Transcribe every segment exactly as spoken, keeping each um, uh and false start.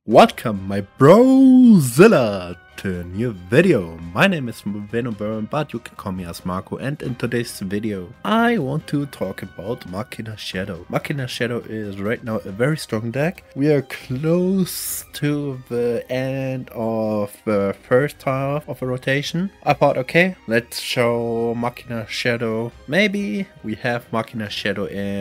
Welcome my brozilla to a new video. My name is Venomburn, but you can call me as Marco, and in today's video I want to talk about Machina Shadow. Machina Shadow is right now a very strong deck. We are close to the end of the first half of a rotation. I thought, okay, let's show Machina Shadow. Maybe we have Machina Shadow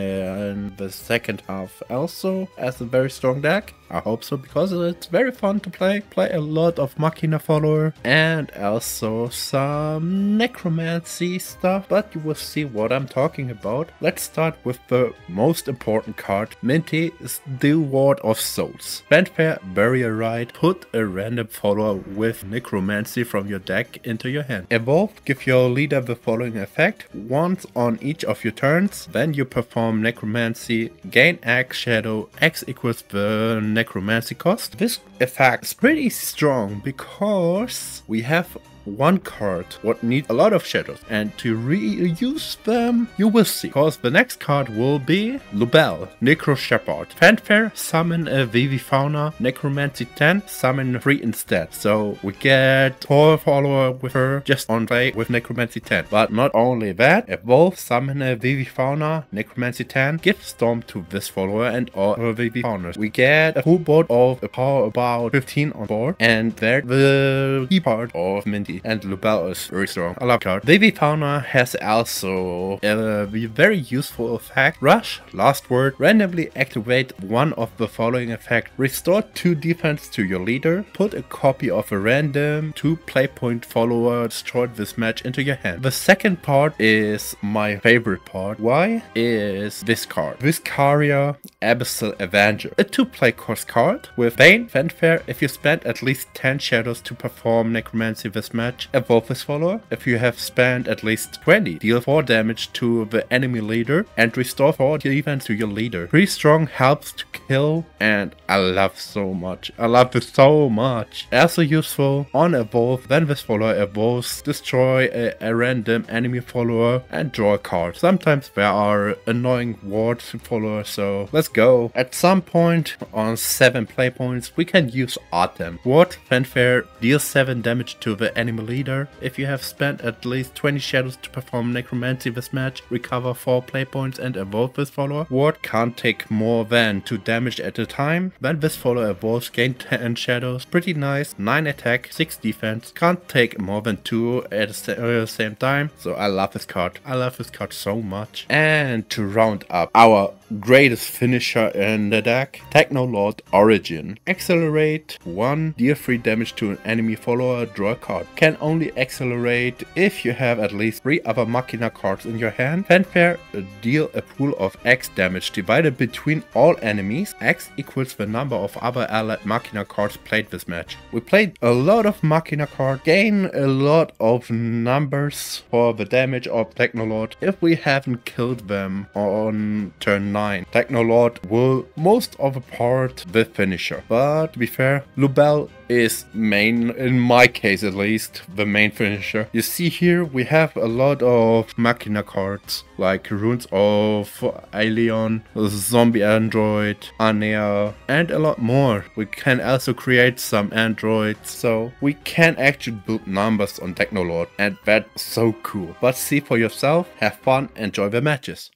in the second half also as a very strong deck. I hope so, because it's very fun to play. Play a lot of Machina follower and also some necromancy stuff, but you will see what I'm talking about. Let's start with the most important card. Minty is the Ward of Souls. Fanfare, Barrier Rite, put a random follower with necromancy from your deck into your hand. Evolve, give your leader the following effect. Once on each of your turns, then you perform necromancy, gain X shadow, X equals the necromancy cost. This effect is pretty strong because we have one card what needs a lot of shadows, and to reuse them you will see, because the next card will be Lubel, Necro Shepherd. Fanfare, summon a Vivifauna, Necromancy ten, summon three instead. So we get four follower with her just on play with Necromancy ten. But not only that, evolve, summon a Vivifauna, Necromancy ten, give Storm to this follower and all her Vivifaunas. We get a full board of a power about fifteen on board, and there the key part of Minty. And Lubel is very strong. I love card. Vivifauna has also a very useful effect. Rush, last word, randomly activate one of the following effects. Restore two defense to your leader. Put a copy of a random two play point follower destroyed this match into your hand. The second part is my favorite part. Why? Is this card. Viscaria, Abyssal Avenger. A two play cost card with Bane, Fanfare. If you spend at least ten shadows to perform necromancy this match, evolve this follower. If you have spent at least twenty, deal four damage to the enemy leader and restore four defense to your leader. Pretty strong, helps to kill, and I love so much. I love this so much. Also useful on evolve, then this follower evolves, destroy a, a random enemy follower and draw a card. Sometimes there are annoying wards to follow, so let's go. At some point on seven play points we can use Artem. Ward, Fanfare, deal seven damage to the enemy leader. If you have spent at least twenty shadows to perform necromancy this match, recover four play points and evolve this follower. Ward can't take more than two damage at a time. When this follower evolves, gain ten shadows. Pretty nice. nine attack, six defense. Can't take more than two at the same time. So I love this card. I love this card so much. And to round up our greatest finisher in the deck, Technolord Origin. Accelerate one, deal three damage to an enemy follower, draw a card. Can only accelerate if you have at least three other Machina cards in your hand. Fanfare, deal a pool of X damage divided between all enemies. X equals the number of other allied Machina cards played this match. We played a lot of Machina cards, gain a lot of numbers for the damage of Technolord if we haven't killed them on turn nine. Technolord will most of the part the finisher, but to be fair, Lubel is main, in my case at least, the main finisher. You see here we have a lot of Machina cards like Runes of Aelion, Zombie Android, Anea, and a lot more. We can also create some androids, so we can actually build numbers on Technolord, and that's so cool. But see for yourself, have fun, enjoy the matches.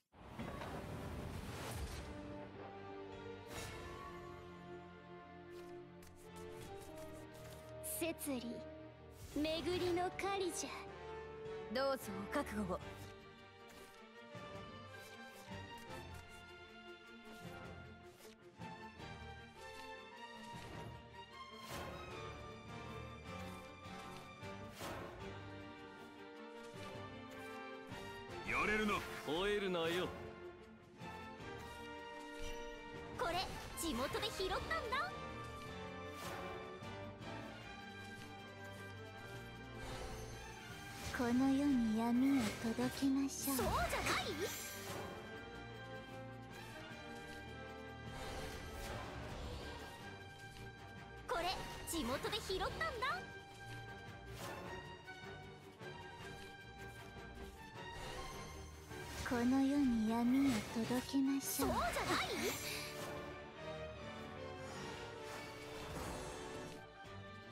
摂理巡りの狩りじゃ。どうぞお覚悟を。 やれるな、吠えるなよ。 これ地元で拾ったんだ。 この世に闇を届けましょう。そうじゃない？これ地元で拾ったんだ。この世に闇を届けましょう。そうじゃない？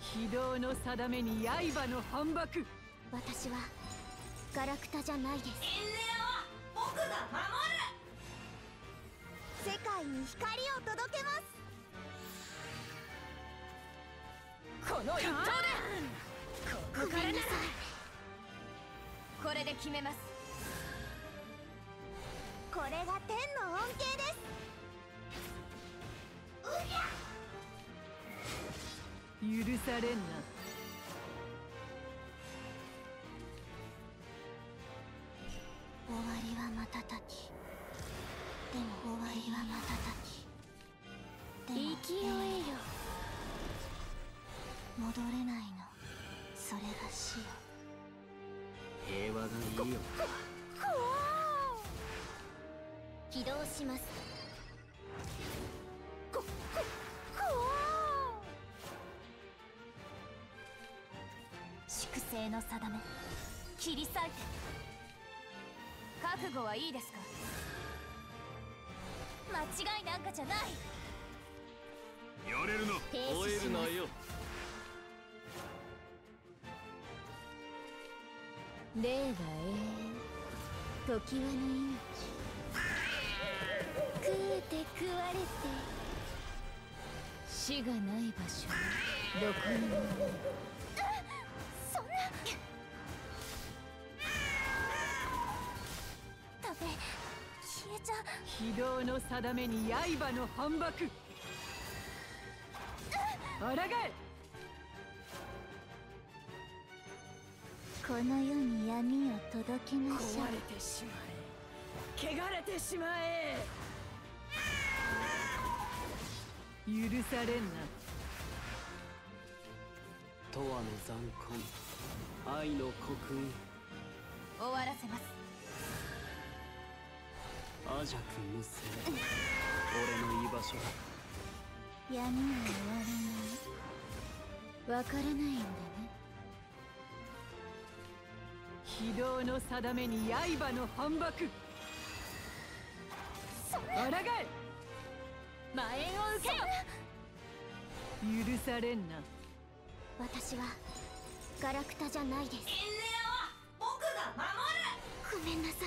軌道の定めに刃の反駁。 私はガラクタじゃないです。 エンネアは僕が守る。 世界に光を届けます。 この一投でここからならこれで決めます。 これが天の恩恵です。 許されんな。 終わりは瞬き。でも終わりは瞬き。勢いよ。戻れないの。それが死よ。 平和がいいよ。 起動します。こここ粛清の定め切り裂いて。 覚悟はいいですか。間違いなんかじゃない。 やれるな。 停止吠えるなよ。 霊が永遠、時はの命。食うて食われて死がない場所どこにもない。そんなダメ、消えちゃう。 軌道の定めに刃の反駁。あらがえ。 この世に闇を届けましょう。 壊れてしまえ、汚れてしまえ。許されんな。 永遠の残魂、愛の刻印。 終わらせます。 アジャク無声、俺の居場所だ。 闇は終わらない。わからないんだね。 軌道の定めに刃の反駁。あらがえ。 前を受けよ。 許されんな。 私はガラクタじゃないです。 エンネアは僕が守る。 ごめんなさ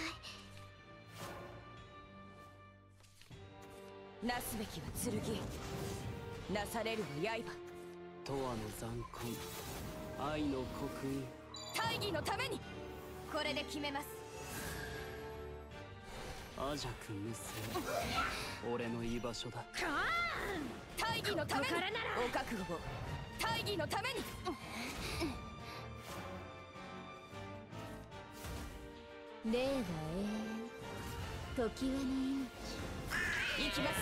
い。 なすべきは剣、なされるは刃。 永遠の残魂、愛の刻印。 大義のためにこれで決めます。 アジャク無声、俺の居場所だ。 大義のためにお覚悟を。大義のために。 霊が永遠、時はの命。 行きます。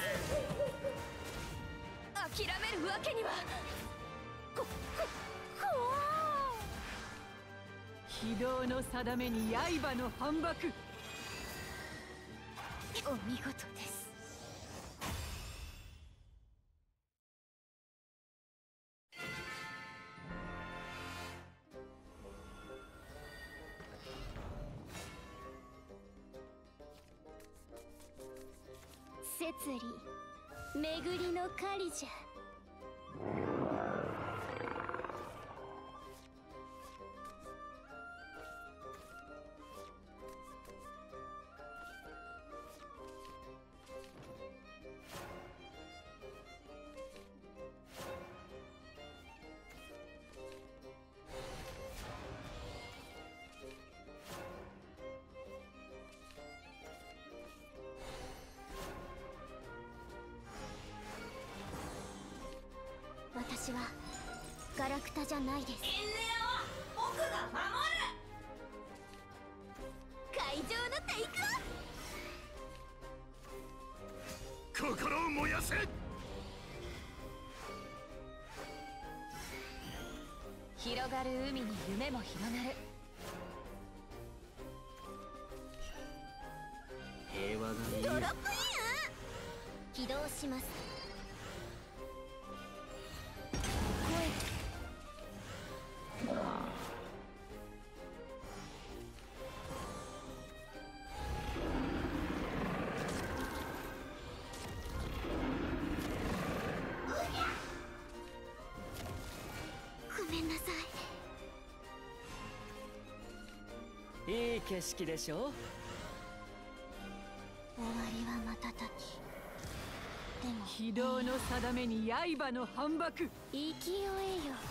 諦めるわけには。こここ軌道の定めに刃の反駁。 お見事です。摂理、巡りの狩りじゃ。私はガラクタじゃないです。エンネアは僕が守る。会場の対空。 心を燃やせ。 広がる海に夢も広がる。 平和がいい。 ドロップイン。起動します。 いい景色でしょ。 終わりは瞬き。でも非道の定めに刃の反駁。 生きよえよ。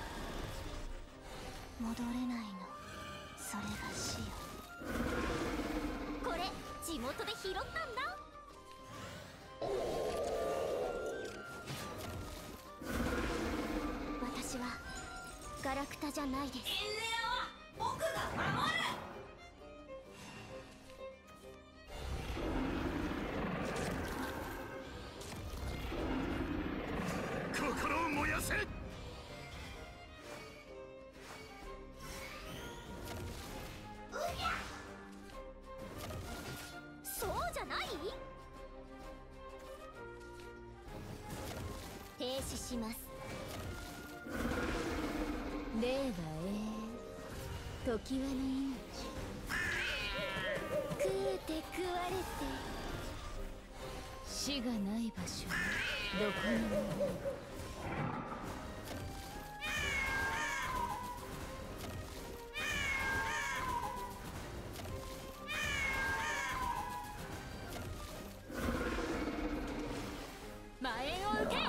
戻れないの、それが死よ。これ地元で拾ったんだ。私はガラクタじゃないです。エンレアは僕が守る。 心を燃やせ。 そうじゃない？停止します。令和永遠、時はの命。食うて食われて、死がない場所どこにもない。前を受けよ。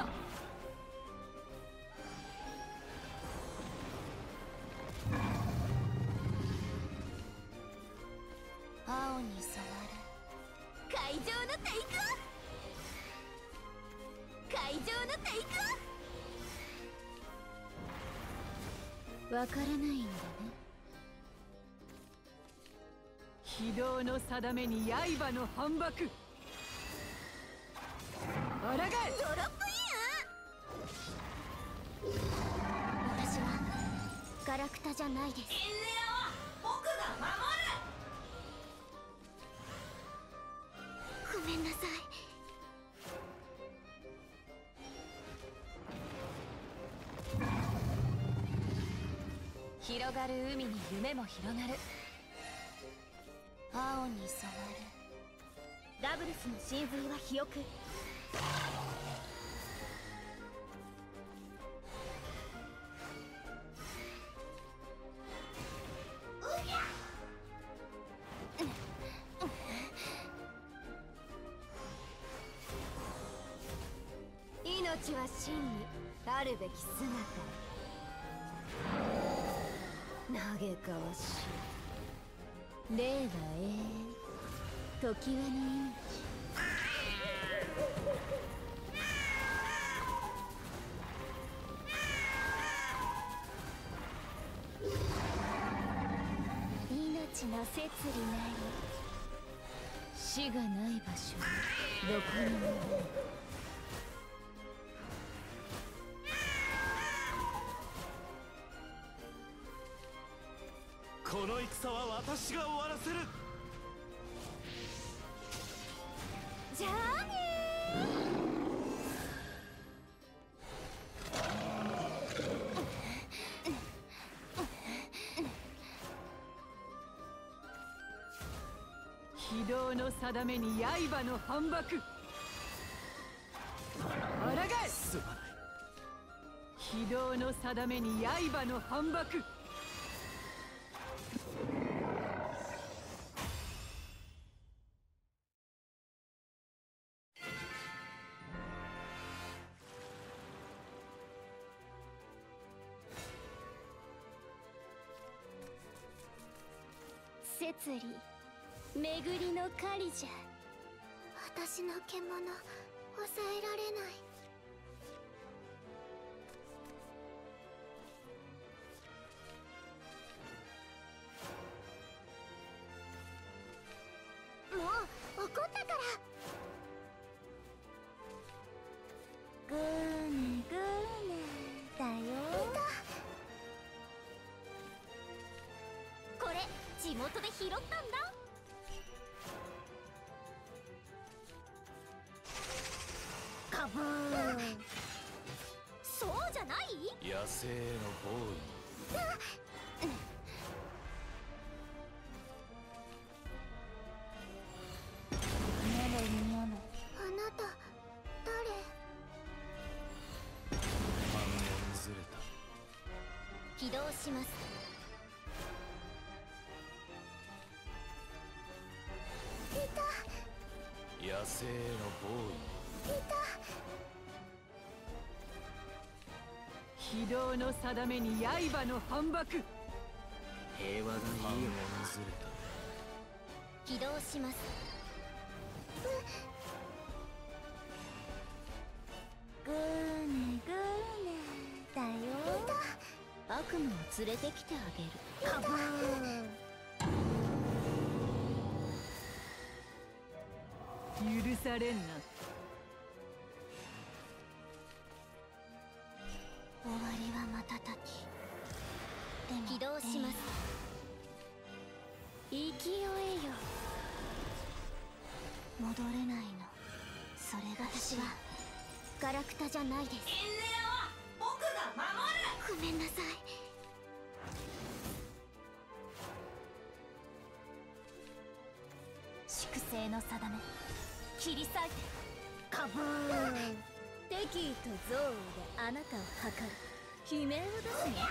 青に染まる会場のテイクオフ。会場のテイクオフ。わからないんだね。 非道の定めに刃の反駁。あらがえ。 ドロップイン。私はガラクタじゃないです。エンレアは僕が守る。ごめんなさい。 広がる海に夢も広がる。 青に染まるダブルスの神髄は肥沃。命は真にあるべき姿。嘆かわしい。令和永遠、時はの命。命の摂理なり、死がない場所どこにもない。 この戦は私が終わらせる。 じゃあね非道の定めに刃の反駁。あらがえ。 すまない。 非道の定めに刃の反駁。 摂理、巡りの狩りじゃ。私の獣抑えられない。もう怒ったから。グーネグーネだよ。これ地元で拾ったんだ。カブーン。そうじゃない？ 野生のボーイ。 あなた誰？ 反応ずれた。 起動します。 生のボーイ。 非道の定めに刃の反駁。 平和がいいよ。ずれた。 起動します。グーネグーネだよ。悪夢を連れてきてあげる。カバーン。 許されんな。 終わりは瞬き。でも起動します。勢いよ。戻れないの。それが私はガラクタじゃないです。エンネアは僕が守る。ごめんなさい。粛清の定め切り裂いてカブーン。敵意と憎悪であなたを測る。悲鳴を出すね。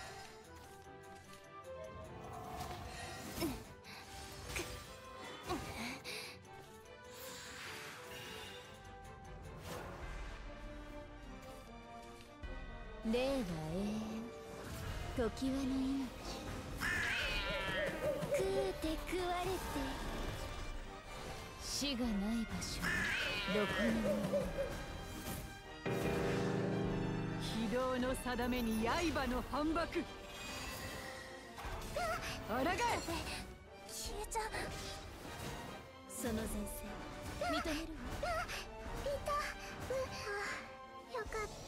令和永遠時はの命。食うて食われて死がない場所どこにもない。 非道の定めに刃の反駁。あらがえ。 消えちゃう。その前世認めるわ。いた。よかった。